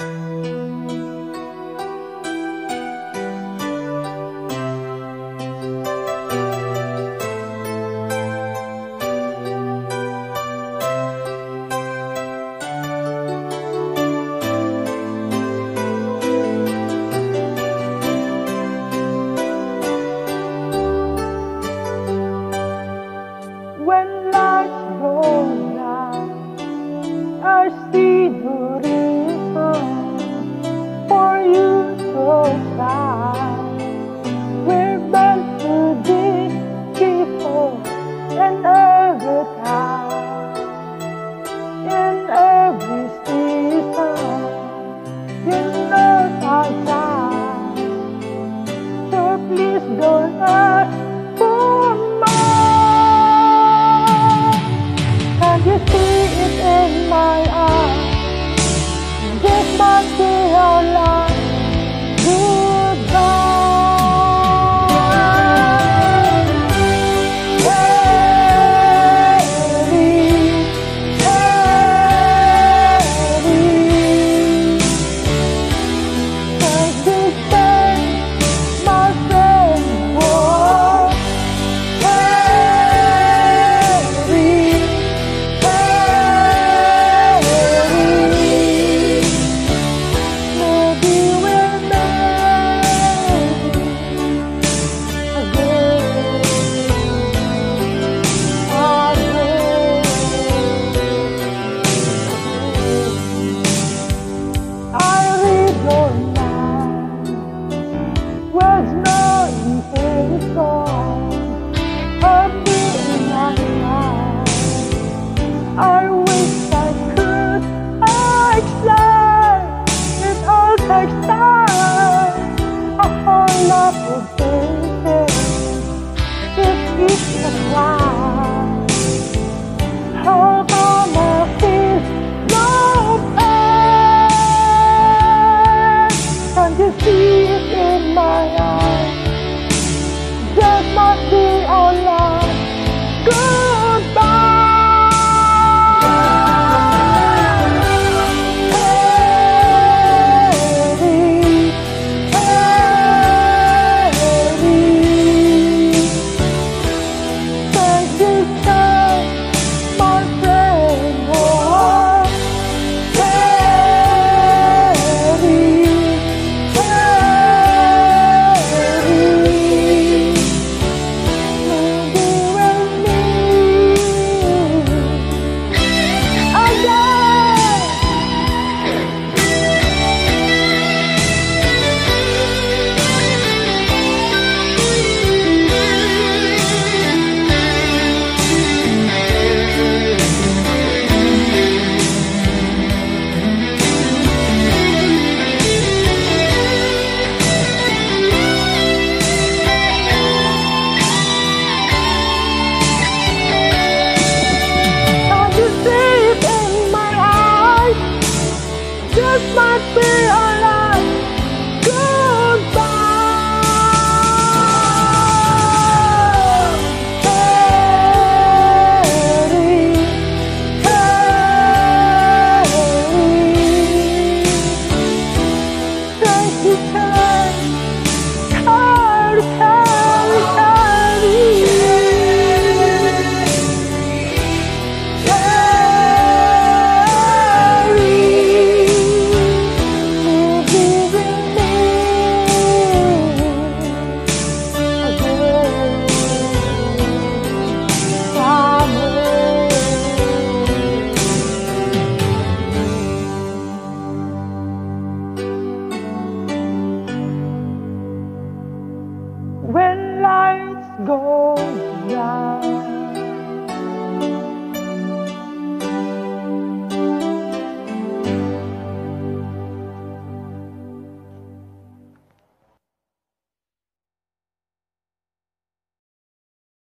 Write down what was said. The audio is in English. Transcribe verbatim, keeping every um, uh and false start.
When lights go down, I see the reason for you to cry. We're meant to be people in every time, in every season. You know our time, so please don't ask for more. Can you see it in my eyes? This must be our life. Goodbye. I wish I could explain. It all takes time. A whole lot of thinking. It keeps me alive. How come I feel no pain? Can't you see it in my eyes? That must be our life. Goodbye. This might be our life. Goodbye. Harry, Harry, take your time. Carry, carry, carry. When lights go